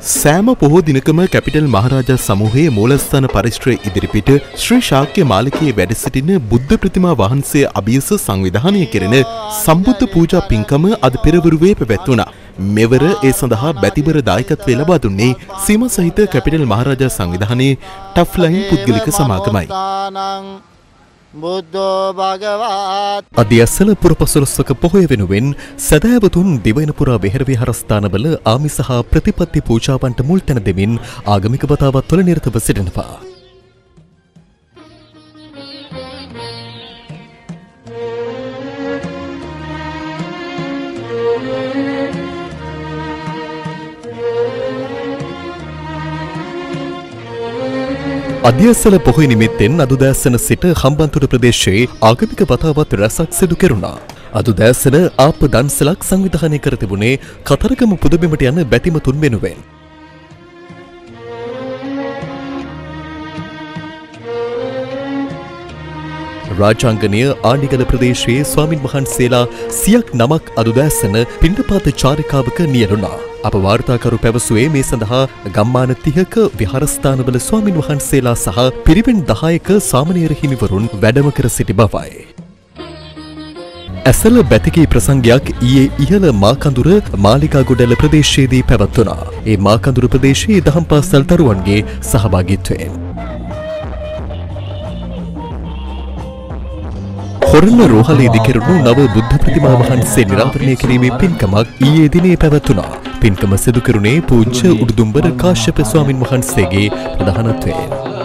සෑම පොහෝ දිනකම කැපිටල් මහරජා සමූහයේ මූලස්ථාන පරිශ්‍රය ඉදිරිපිට ශ්‍රී ශාක්‍ය මාලිකයේ වැඩ සිටින බුද්ධ ප්‍රතිමා වහන්සේ අභියස සංවිධානය කෙරෙන සම්බුද්ධ පූජා පින්කම අද පෙරවරුවේ පැවැත්වුණා. මෙවර ඒ සඳහා බැතිබර දායකත්වය ලබා දුන්නේ සීම සහිත කැපිටල් මහරජා සංවිධානයේ ටෆ්ලයින් පුද්ගලික සමාගමයි. අධ්‍යස්සල පුරපසළොස්වක පොහොය වෙනුවෙන් සැදැහැවතුන් දිවයින පුරා වෙහෙර විහාරස්ථානවල ආමිස හා ප්‍රතිපත්ති පූජාවන්ට මුල් තැන දෙමින් ආගමික වතාවත්වල නිරතව සිටිනවා. අධ්‍යස්සල පොහොය නිමිත්තෙන් අද උදෑසන සිට හම්බන්තොට ප්‍රදේශයේ ආගමික වතාවත් රැසක් සිදු කෙරුණා. අද උදෑසන ආප දන්සලක් සංවිධානය කර තිබුණේ කතරගම පුදබිමට යන බැතිමතුන් වෙනුවෙන්. රාජාංගනීය ආණිගල ප්‍රදේශයේ ස්වාමින් වහන්සේලා 100ක් නමක් අද උදෑසන පිණ්ඩපාත චාරිකාවක නියැලුණා. අප වාර්තාකරු පැවසුවේ මේ සඳහා ගම්මාන 30ක විහාරස්ථානවල ස්වාමින් වහන්සේලා සහ පිරිවෙන් 10ක සාමණේර හිමිවරුන් වැඩම කර සිටි බවයි. ඇසළ බැතිකී ප්‍රසංගයක් ඊයේ ඉහළ මාකඳුර මාලිකාගොඩැල්ල ප්‍රදේශයේදී පැවැත්වුණා. ඒ මාකඳුර ප්‍රදේශයේ දහම් පාසල් දරුවන්ගේ සහභාගීත්වයෙන් හොරණ රෝහලේදී කෙරුණු නව බුද්ධ ප්‍රතිමා වහන්සේ නිරාවරණය කිරීමේ පින්කමක් ඊයේ දිනේ පැවැත්වුණා. පින්කම සිදු කෙරුණේ පූජ්‍ය උඩුදුම්බර කාශ්‍යප ස්වාමින් වහන්සේගේ ප්‍රධානත්වයෙන්.